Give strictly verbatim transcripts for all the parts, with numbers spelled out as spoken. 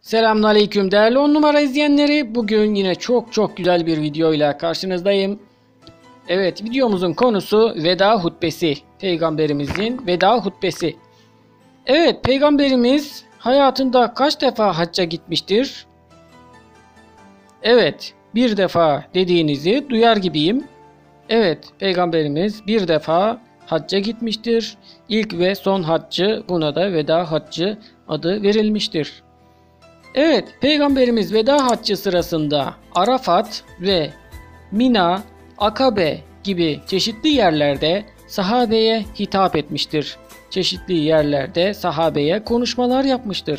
Selamünaleyküm değerli on numara izleyenleri. Bugün yine çok çok güzel bir video ile karşınızdayım. Evet, videomuzun konusu veda hutbesi. Peygamberimizin veda hutbesi. Evet, Peygamberimiz hayatında kaç defa hacca gitmiştir? Evet, bir defa dediğinizi duyar gibiyim. Evet, Peygamberimiz bir defa hacca gitmiştir. İlk ve son haccı, buna da veda haccı adı verilmiştir. Evet, Peygamberimiz veda haccı sırasında Arafat ve Mina, Akabe gibi çeşitli yerlerde sahabeye hitap etmiştir. Çeşitli yerlerde sahabeye konuşmalar yapmıştır.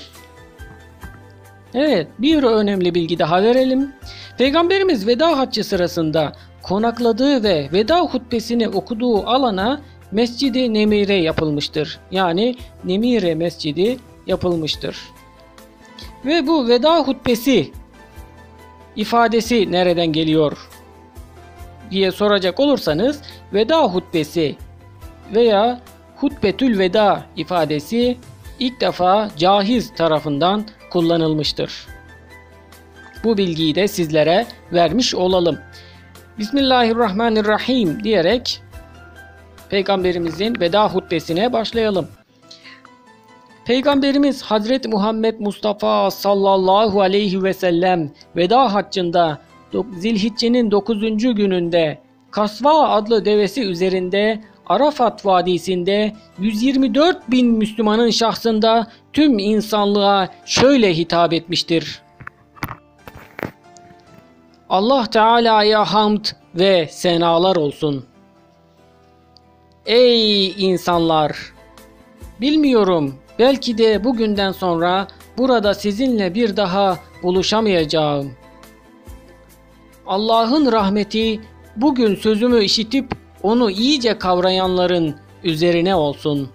Evet, bir önemli bilgi daha verelim. Peygamberimiz veda haccı sırasında konakladığı ve veda hutbesini okuduğu alana Mescid-i Nemire yapılmıştır. Yani Nemire Mescidi yapılmıştır. Ve bu veda hutbesi ifadesi nereden geliyor diye soracak olursanız, veda hutbesi veya hutbetül veda ifadesi ilk defa Cahiz tarafından kullanılmıştır. Bu bilgiyi de sizlere vermiş olalım. Bismillahirrahmanirrahim diyerek Peygamberimizin veda hutbesine başlayalım. Peygamberimiz Hazreti Muhammed Mustafa sallallahu aleyhi ve sellem veda haccında Zilhicce'nin dokuzuncu gününde Kasva adlı devesi üzerinde Arafat Vadisi'nde yüz yirmi dört bin Müslümanın şahsında tüm insanlığa şöyle hitap etmiştir. Allah Teala'ya hamd ve senalar olsun. Ey insanlar! Bilmiyorum, belki de bugünden sonra burada sizinle bir daha buluşamayacağım. Allah'ın rahmeti bugün sözümü işitip onu iyice kavrayanların üzerine olsun.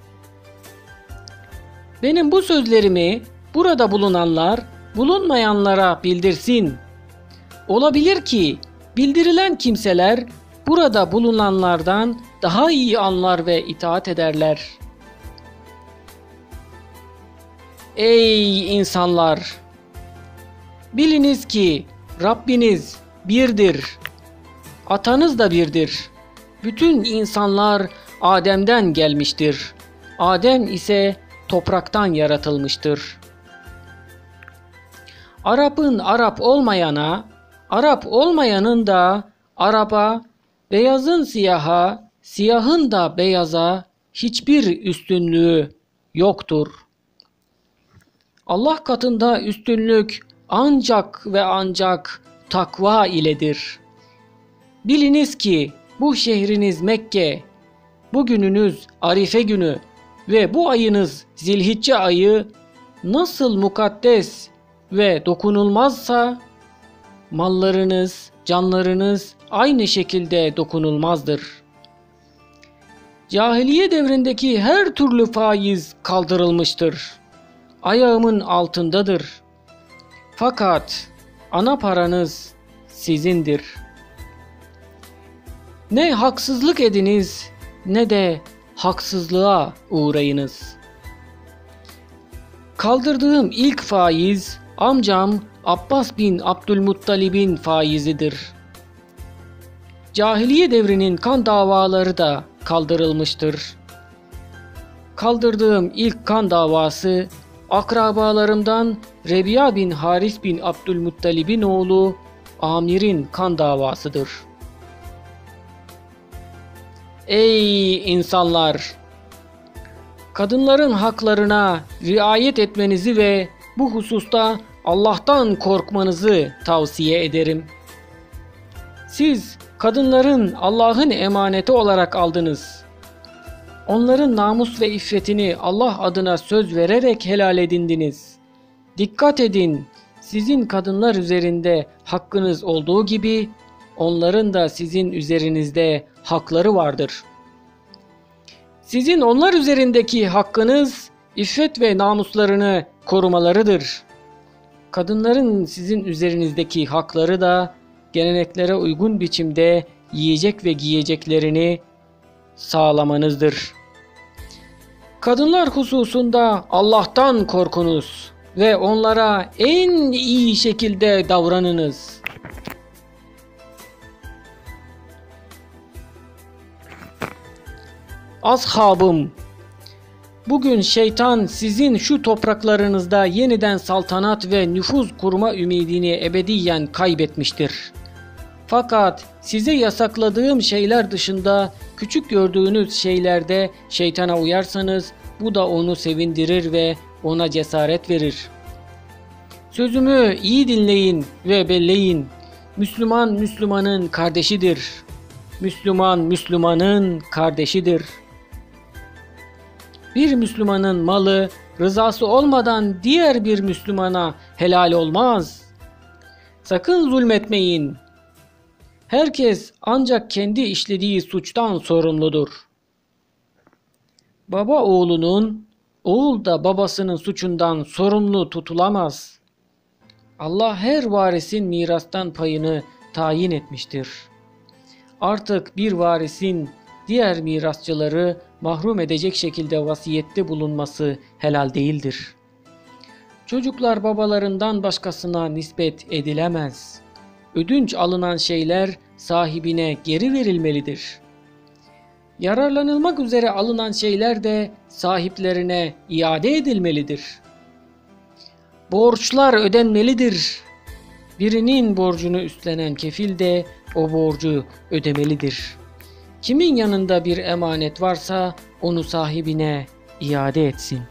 Benim bu sözlerimi burada bulunanlar bulunmayanlara bildirsin. Olabilir ki bildirilen kimseler burada bulunanlardan daha iyi anlar ve itaat ederler. Ey insanlar! Biliniz ki Rabbiniz birdir. Atanız da birdir. Bütün insanlar Adem'den gelmiştir. Adem ise topraktan yaratılmıştır. Arap'ın Arap olmayana, Arap olmayanın da Arap'a, beyazın siyaha, siyahın da beyaza hiçbir üstünlüğü yoktur. Allah katında üstünlük ancak ve ancak takva iledir. Biliniz ki bu şehriniz Mekke, bu gününüz Arife günü ve bu ayınız Zilhicce ayı nasıl mukaddes ve dokunulmazsa, mallarınız, canlarınız aynı şekilde dokunulmazdır. Cahiliye devrindeki her türlü faiz kaldırılmıştır. Ayağımın altındadır. Fakat ana paranız sizindir. Ne haksızlık ediniz ne de haksızlığa uğrayınız. Kaldırdığım ilk faiz amcam Abbas bin Abdülmuttalib'in faizidir. Cahiliye devrinin kan davaları da kaldırılmıştır. Kaldırdığım ilk kan davası akrabalarımdan Rebiya bin Haris bin Abdülmuttalib'in oğlu Amir'in kan davasıdır. Ey insanlar! Kadınların haklarına riayet etmenizi ve bu hususta Allah'tan korkmanızı tavsiye ederim. Siz kadınların Allah'ın emaneti olarak aldınız. Onların namus ve iffetini Allah adına söz vererek helal edindiniz. Dikkat edin, sizin kadınlar üzerinde hakkınız olduğu gibi onların da sizin üzerinizde hakları vardır. Sizin onlar üzerindeki hakkınız iffet ve namuslarını korumalarıdır. Kadınların sizin üzerinizdeki hakları da geleneklere uygun biçimde yiyecek ve giyeceklerini sağlamanızdır. Kadınlar hususunda Allah'tan korkunuz. ve onlara en iyi şekilde davranınız. Ashabım, bugün şeytan sizin şu topraklarınızda yeniden saltanat ve nüfuz kurma ümidini ebediyen kaybetmiştir. Fakat size yasakladığım şeyler dışında küçük gördüğünüz şeylerde şeytana uyarsanız bu da onu sevindirir ve ona cesaret verir. Sözümü iyi dinleyin ve belleyin. Müslüman Müslümanın kardeşidir. Müslüman Müslümanın kardeşidir. Bir Müslümanın malı rızası olmadan diğer bir Müslümana helal olmaz. Sakın zulmetmeyin. Herkes ancak kendi işlediği suçtan sorumludur. Baba oğlunun, oğul da babasının suçundan sorumlu tutulamaz. Allah her varisin mirastan payını tayin etmiştir. Artık bir varisin diğer mirasçıları mahrum edecek şekilde vasiyette bulunması helal değildir. Çocuklar babalarından başkasına nispet edilemez. Ödünç alınan şeyler sahibine geri verilmelidir. Yararlanılmak üzere alınan şeyler de sahiplerine iade edilmelidir. Borçlar ödenmelidir. Birinin borcunu üstlenen kefil de o borcu ödemelidir. Kimin yanında bir emanet varsa onu sahibine iade etsin.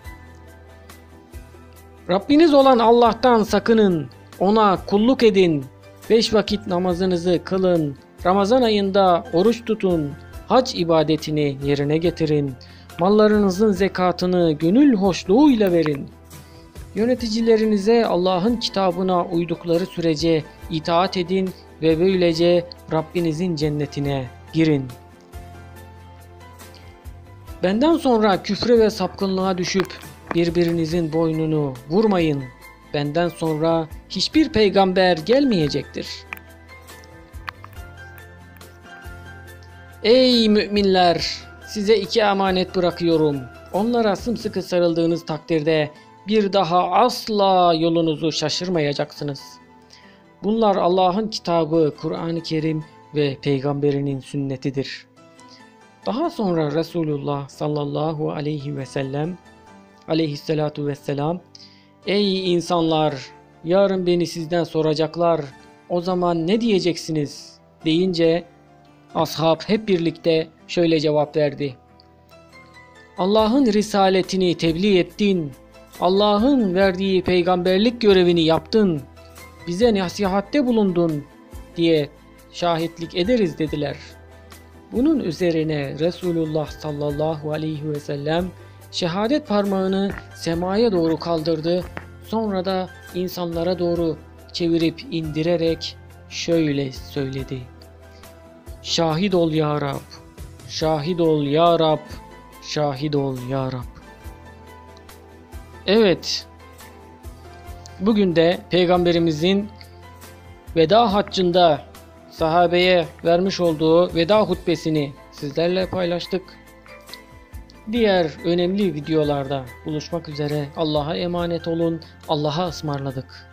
Rabbiniz olan Allah'tan sakının, ona kulluk edin, beş vakit namazınızı kılın, Ramazan ayında oruç tutun, hac ibadetini yerine getirin, mallarınızın zekatını gönül hoşluğuyla verin. Yöneticilerinize Allah'ın kitabına uydukları sürece itaat edin ve böylece Rabbinizin cennetine girin. Benden sonra küfre ve sapkınlığa düşüp birbirinizin boynunu vurmayın. Benden sonra hiçbir peygamber gelmeyecektir. Ey müminler! Size iki emanet bırakıyorum. Onlara sımsıkı sarıldığınız takdirde bir daha asla yolunuzu şaşırmayacaksınız. Bunlar Allah'ın kitabı, Kur'an-ı Kerim ve peygamberinin sünnetidir. Daha sonra Resulullah sallallahu aleyhi ve sellem aleyhissalatu vesselam, ey insanlar, yarın beni sizden soracaklar, o zaman ne diyeceksiniz deyince ashab hep birlikte şöyle cevap verdi: Allah'ın risaletini tebliğ ettin, Allah'ın verdiği peygamberlik görevini yaptın, bize nasihatte bulundun diye şahitlik ederiz dediler. Bunun üzerine Resulullah sallallahu aleyhi ve sellem şehadet parmağını semaya doğru kaldırdı. Sonra da insanlara doğru çevirip indirerek şöyle söyledi: Şahit ol ya Rab, şahit ol ya Rab, şahit ol ya Rab. Evet, bugün de Peygamberimizin veda haccında sahabeye vermiş olduğu veda hutbesini sizlerle paylaştık. Diğer önemli videolarda buluşmak üzere. Allah'a emanet olun. Allah'a ısmarladık.